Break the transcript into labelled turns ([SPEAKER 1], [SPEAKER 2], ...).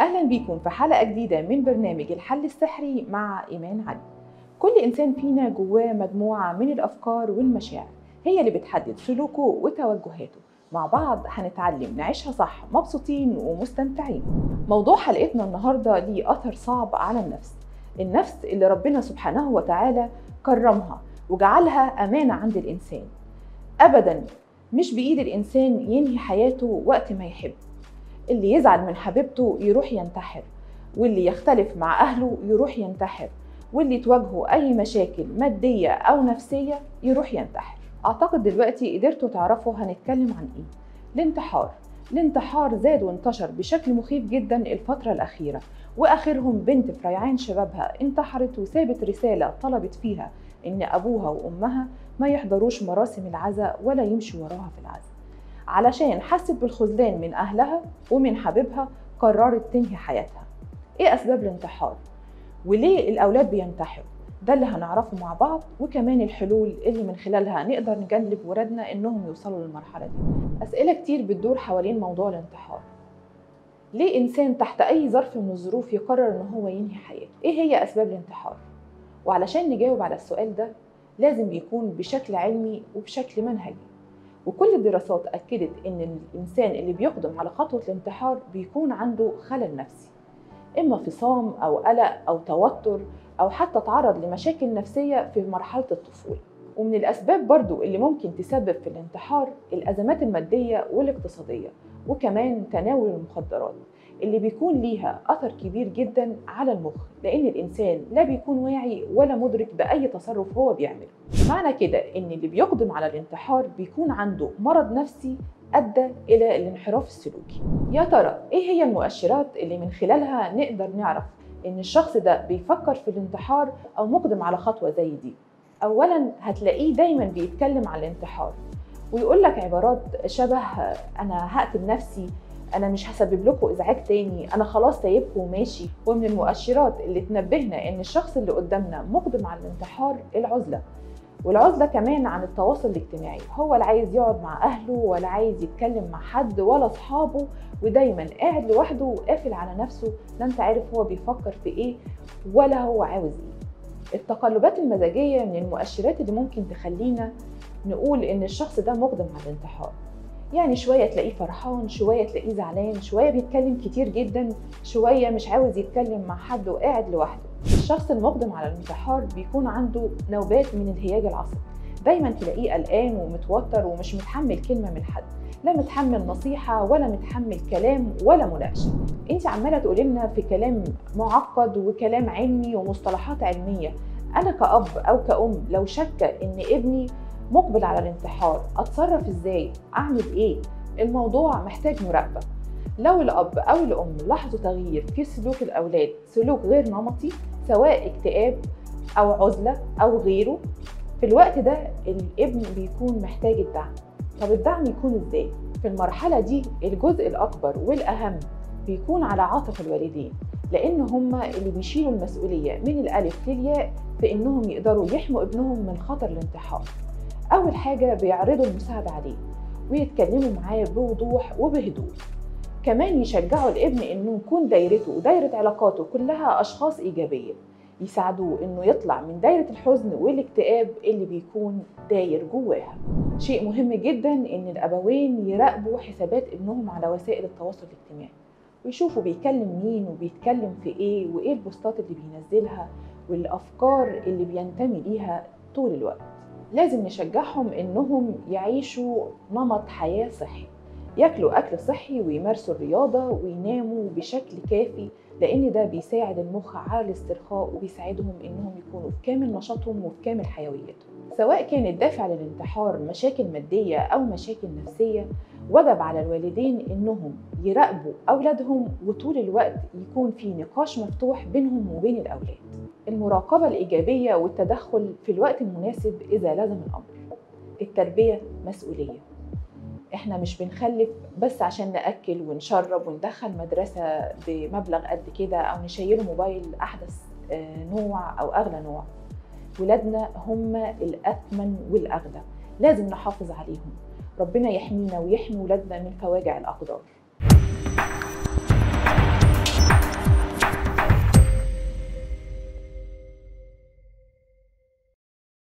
[SPEAKER 1] أهلا بيكم في حلقة جديدة من برنامج الحل السحري مع إيمان علي. كل إنسان فينا جواه مجموعة من الأفكار والمشاعر هي اللي بتحدد سلوكه وتوجهاته. مع بعض هنتعلم نعيشها صح، مبسوطين ومستمتعين. موضوع حلقتنا النهاردة ليه أثر صعب على النفس اللي ربنا سبحانه وتعالى كرمها وجعلها أمانة عند الإنسان. أبدا مش بإيد الإنسان ينهي حياته وقت ما يحب. اللي يزعل من حبيبته يروح ينتحر، واللي يختلف مع أهله يروح ينتحر، واللي تواجهه أي مشاكل مادية أو نفسية يروح ينتحر. أعتقد دلوقتي قدرتوا تعرفوا هنتكلم عن إيه. الانتحار زاد وانتشر بشكل مخيف جدا الفترة الأخيرة، وآخرهم بنت في ريعان شبابها انتحرت وسابت رسالة طلبت فيها إن أبوها وأمها ما يحضروش مراسم العزاء ولا يمشوا وراها في العزاء، علشان حست بالخذلان من أهلها ومن حبيبها قررت تنهي حياتها. إيه أسباب الانتحار؟ وليه الأولاد بينتحروا؟ ده اللي هنعرفه مع بعض، وكمان الحلول اللي من خلالها نقدر نجنب ولادنا إنهم يوصلوا للمرحلة دي. أسئلة كتير بتدور حوالين موضوع الانتحار. ليه إنسان تحت أي ظرف من الظروف يقرر إن هو ينهي حياته؟ إيه هي أسباب الانتحار؟ وعلشان نجاوب على السؤال ده لازم يكون بشكل علمي وبشكل منهجي. وكل الدراسات أكدت إن الإنسان اللي بيقدم على خطوة الانتحار بيكون عنده خلل نفسي، إما فصام أو قلق أو توتر أو حتى تعرض لمشاكل نفسية في مرحلة الطفولة. ومن الأسباب برضو اللي ممكن تسبب في الانتحار الأزمات المادية والاقتصادية، وكمان تناول المخدرات اللي بيكون ليها أثر كبير جدا على المخ، لأن الإنسان لا بيكون واعي ولا مدرك بأي تصرف هو بيعمله. معنى كده إن اللي بيقدم على الانتحار بيكون عنده مرض نفسي أدى إلى الانحراف السلوكي. يا ترى إيه هي المؤشرات اللي من خلالها نقدر نعرف إن الشخص ده بيفكر في الانتحار أو مقدم على خطوة زي دي؟ أولاً هتلاقيه دايماً بيتكلم عن الانتحار ويقول لك عبارات شبه أنا هقتل نفسي، أنا مش هسبب لكم إزعاج تاني، أنا خلاص سايبكم وماشي. ومن المؤشرات اللي تنبهنا إن الشخص اللي قدامنا مقدم على الانتحار والعزلة كمان عن التواصل الاجتماعي. هو لا عايز يقعد مع أهله ولا عايز يتكلم مع حد ولا أصحابه، ودايما قاعد لوحده وقافل على نفسه، لا أنت عارف هو بيفكر في إيه ولا هو عاوز إيه. التقلبات المزاجية من المؤشرات اللي ممكن تخلينا نقول إن الشخص ده مقدم على الانتحار. يعني شوية تلاقيه فرحان، شوية تلاقيه زعلان، شوية بيتكلم كتير جدا، شوية مش عاوز يتكلم مع حد وقاعد لوحده. الشخص المقدم على الانتحار بيكون عنده نوبات من الهياج العصبي، دايما تلاقيه قلقان ومتوتر ومش متحمل كلمة من حد، لا متحمل نصيحة ولا متحمل كلام ولا مناقشة. انت عمالة تقولي لنا في كلام معقد وكلام علمي ومصطلحات علمية. انا كأب او كأم لو شك ان ابني مقبل على الانتحار اتصرف ازاي؟ اعمل ايه؟ الموضوع محتاج مراقبة. لو الاب او الام لاحظوا تغيير في سلوك الاولاد، سلوك غير نمطي سواء اكتئاب او عزلة او غيره، في الوقت ده الابن بيكون محتاج الدعم. طب الدعم يكون ازاي؟ في المرحلة دي الجزء الاكبر والاهم بيكون على عاتق الوالدين، لان هما اللي بيشيلوا المسؤولية من الالف للياء في انهم يقدروا يحموا ابنهم من خطر الانتحار. أول حاجة بيعرضوا المساعدة عليه ويتكلموا معاه بوضوح وبهدوء. كمان يشجعوا الابن إنه يكون دايرته ودايرة علاقاته كلها أشخاص إيجابية، يساعدوه إنه يطلع من دايرة الحزن والاكتئاب اللي بيكون داير جواها. شيء مهم جدا إن الأبوين يراقبوا حسابات ابنهم على وسائل التواصل الاجتماعي، ويشوفوا بيكلم مين وبيتكلم في إيه وإيه البوستات اللي بينزلها والأفكار اللي بينتمي ليها طول الوقت. لازم نشجعهم إنهم يعيشوا نمط حياة صحي، ياكلوا أكل صحي ويمارسوا الرياضة ويناموا بشكل كافي، لأن ده بيساعد المخ على الاسترخاء وبيساعدهم إنهم يكونوا في كامل نشاطهم وفي كامل حيويتهم. سواء كان الدافع للانتحار مشاكل مادية أو مشاكل نفسية، وجب على الوالدين إنهم يراقبوا أولادهم وطول الوقت يكون في نقاش مفتوح بينهم وبين الأولاد. المراقبة الإيجابية والتدخل في الوقت المناسب إذا لزم الأمر. التربية مسؤولية. إحنا مش بنخلف بس عشان نأكل ونشرب وندخل مدرسة بمبلغ قد كده أو نشيله موبايل أحدث نوع أو أغلى نوع. ولادنا هم الأثمن والأغلى، لازم نحافظ عليهم. ربنا يحمينا ويحمي ولادنا من فواجع الأقدار.